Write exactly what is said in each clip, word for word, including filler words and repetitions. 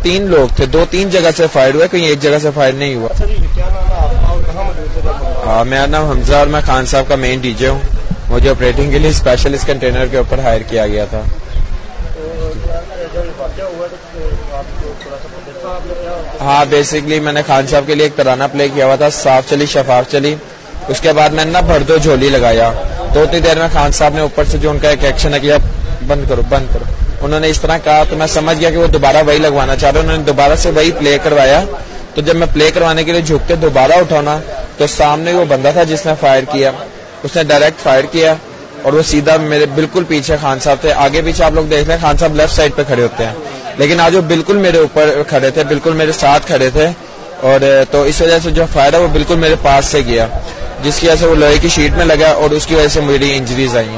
تین لوگ تھے, دو تین جگہ سے فائر ہوا, کہیں ایک جگہ سے فائر نہیں ہوا. ہاں, میرا نام حمزہ اور میں خان صاحب کا مین ڈی جے ہوں. مجھے آپریٹنگ کے لیے اسپیشل اس کنٹینر کے اوپر ہائر کیا گیا تھا. ہاں, بیسکلی میں نے خان صاحب کے لیے ایک ترانہ پلے کیا ہوا تھا, صاف چلی شفاف چلی. اس کے بعد میں نے نا بھر دو جھولی لگایا, تو اتنی دیر میں خان صاحب نے اوپر سے جو ان کا ایک ایکشن ہے کیا, بند کرو بند کرو, انہوں نے اس طرح کہا تو میں سمجھ گیا کہ وہ دوبارہ وہی لگوانا چاہ رہے. انہوں نے دوبارہ سے وہی پلے کروایا. تو جب میں پلے کروانے کے لیے جھک کے دوبارہ اٹھانا تو سامنے وہ بندہ تھا جس نے فائر کیا, اس نے ڈائریکٹ فائر کیا اور وہ سیدھا میرے بالکل پیچھے خان صاحب تھے. آگے پیچھے آپ لوگ دیکھ لیں, خان صاحب لیفٹ سائڈ پہ کھڑے ہوتے ہیں, لیکن آج وہ بالکل میرے اوپر کھڑے تھے, بالکل میرے ساتھ کھڑے تھے. اور تو اس وجہ سے جو فائر ہے وہ بالکل میرے پاس سے گیا, جس کی وجہ سے وہ لوہے کی شیٹ میں لگا اور اس کی وجہ سے میری انجریز آئی ہیں.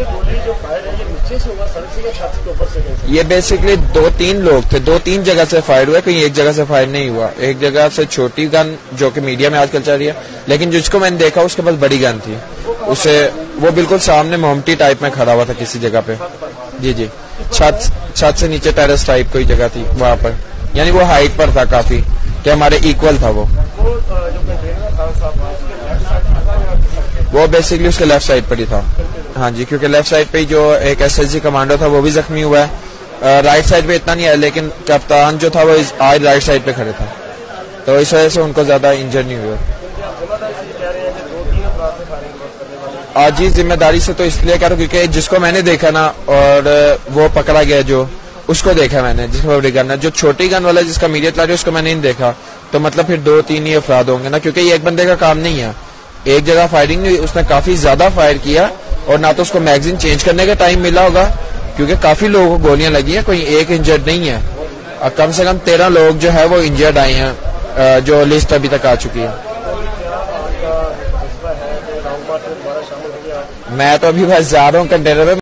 یہ بیسکلی دو تین لوگ تھے, دو تین جگہ سے فائر ہوا, کہیں ایک جگہ سے فائر نہیں ہوا. ایک جگہ سے چھوٹی گن جو کہ میڈیا میں آج کل چل رہی ہے, لیکن جس کو میں نے دیکھا اس کے پاس بڑی گن تھی. اسے وہ بالکل سامنے مومٹی ٹائپ میں کھڑا ہوا تھا کسی جگہ پہ. جی جی, چھت چھت سے نیچے ٹیرس ٹائپ کوئی جگہ تھی وہاں پر, یعنی وہ ہائٹ پر تھا کافی کہ ہمارے ایکول تھا. وہ وہ بیسکلی اس کے لیفٹ سائڈ پر ہی تھا. ہاں جی, کیونکہ لیفٹ سائڈ پہ جو ایک ایس ایس جی کمانڈو تھا وہ بھی زخمی ہوا ہے. رائٹ سائڈ پہ اتنا نہیں ہے, لیکن کپتان جو تھا وہ آج رائٹ سائڈ پہ کھڑے تھا, تو اس وجہ سے ان کو زیادہ انجر نہیں ہوا. آج ہی ذمہ داری سے تو اس لیے کہہ رہا ہوں کیونکہ جس کو میں نے دیکھا نا, اور وہ پکڑا گیا جو, اس کو دیکھا میں نے جس کو بڑی گن ہے. جو چھوٹی گن والا جس کا میڈیا چلا رہی ہے اس کو میں نے نہیں دیکھا, تو مطلب پھر دو تین ہی افراد ہوں گے نا, کیونکہ یہ ایک بندے کا کام نہیں ہے. ایک جگہ فائرنگ نہیں ہوئی, اس نے کافی زیادہ فائر کیا, اور نہ تو اس کو میگزین چینج کرنے کا ٹائم ملا ہوگا کیونکہ کافی لوگوں کو گولیاں لگی ہیں, کوئی ایک انجرڈ نہیں ہے. کم سے کم تیرہ لوگ جو ہے وہ انجرڈ آئے ہیں, جو لسٹ ابھی تک آ چکی ہے. میں تو ابھی بس جا رہا ہوں کنٹینر پہ.